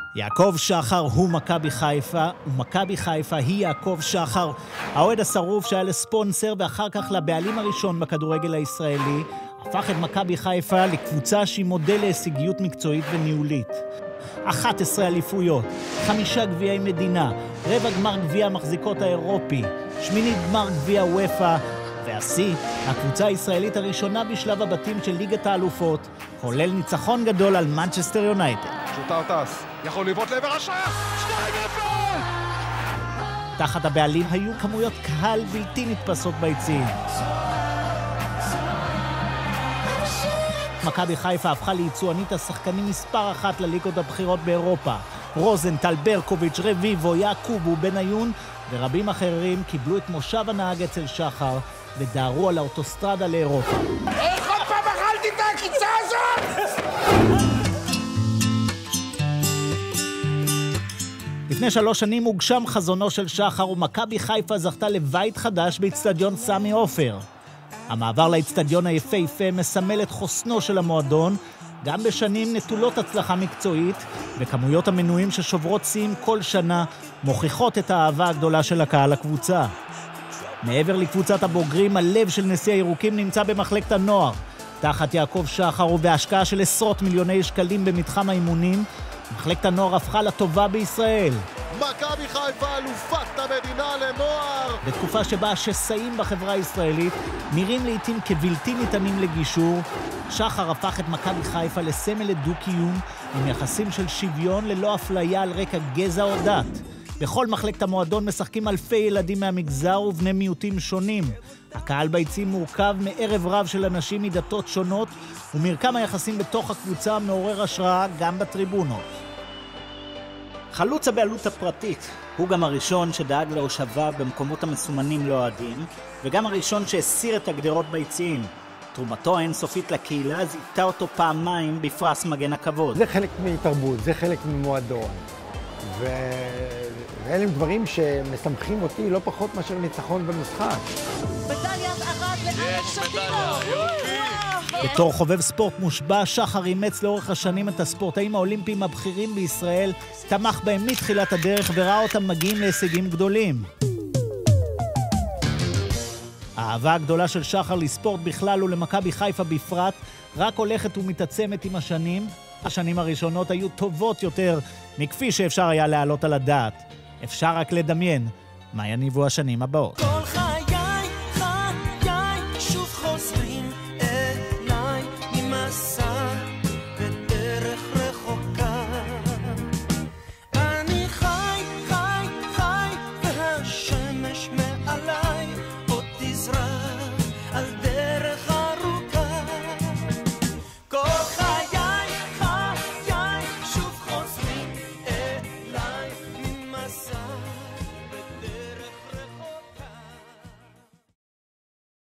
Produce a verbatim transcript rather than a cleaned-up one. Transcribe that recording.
יעקב שחר הוא מכבי חיפה, ומכבי חיפה היא יעקב שחר, האוהד השרוף שהיה לספונסר ואחר כך לבעלים הראשון בכדורגל הישראלי, הפך את מכבי חיפה לקבוצה שהיא מודל להישגיות מקצועית וניהולית. אחת עשרה אליפויות, חמישה גביעי מדינה, רבע גמר גביע המחזיקות האירופי, שמינית גמר גביע וופא, והשיא, הקבוצה הישראלית הראשונה בשלב הבתים של ליגת האלופות, כולל ניצחון גדול על מנצ'סטר יונייטד. שוטר טס, יכול לבעוט לעבר השער, שתיים אפס! תחת הבעלים היו כמויות קהל בלתי נתפסות ביציעים. מכבי חיפה הפכה ליצואנית השחקנים מספר אחת לליגות הבכירות באירופה. רוזנטל, ברקוביץ', רביבו, יעקוב ובניון ורבים אחרים קיבלו את מושב הנהג אצל שחר ודהרו על האוטוסטרדה לאירופה. איך עוד פעם אכלתי את העקיצה הזאת? לפני שלוש שנים הוגשם חזונו של שחר ומכבי חיפה זכתה לבית חדש באצטדיון סמי עופר. המעבר לאצטדיון היפהפה מסמל את חוסנו של המועדון, גם בשנים נטולות הצלחה מקצועית, וכמויות המנויים ששוברות שיאים כל שנה מוכיחות את האהבה הגדולה של הקהל לקבוצה. מעבר לקבוצת הבוגרים, הלב של נשיא הירוקים נמצא במחלקת הנוער. תחת יעקב שחר ובהשקעה של עשרות מיליוני שקלים במתחם האימונים, מחלקת הנוער הפכה לטובה בישראל. מכבי חיפה אלופת המדינה לנוער! בתקופה שבה השסעים בחברה הישראלית נראים לעתים כבלתי ניתנים לגישור, שחר הפך את מכבי חיפה לסמל לדו-קיום עם יחסים של שוויון ללא אפליה על רקע גזע או דת. בכל מחלקת המועדון משחקים אלפי ילדים מהמגזר ובני מיעוטים שונים. הקהל ביציעים מורכב מערב רב של אנשים מדתות שונות, ומרקם היחסים בתוך הקבוצה מעורר השראה גם בטריבונות. חלוץ הבעלות הפרטית הוא גם הראשון שדאג להושבה במקומות המסומנים לאוהדים, וגם הראשון שהסיר את הגדרות ביציעים. תרומתו האינסופית לקהילה זיכתה אותו פעמיים בפרס מגן הכבוד. זה חלק מתרבות, זה חלק ממועדון. ו... ואלה הם דברים שמסמכים אותי לא פחות מאשר ניצחון במשחק. מדליית ארד לאלכס שפירו! בתור חובב ספורט מושבע, שחר אימץ לאורך השנים את הספורטאים האולימפיים הבכירים בישראל, תמך בהם מתחילת הדרך וראה אותם מגיעים להישגים גדולים. האהבה הגדולה של שחר לספורט בכלל ולמכבי חיפה בפרט רק הולכת ומתעצמת עם השנים. השנים הראשונות היו טובות יותר מכפי שאפשר היה להעלות על הדעת. אפשר רק לדמיין מה יניבו השנים הבאות.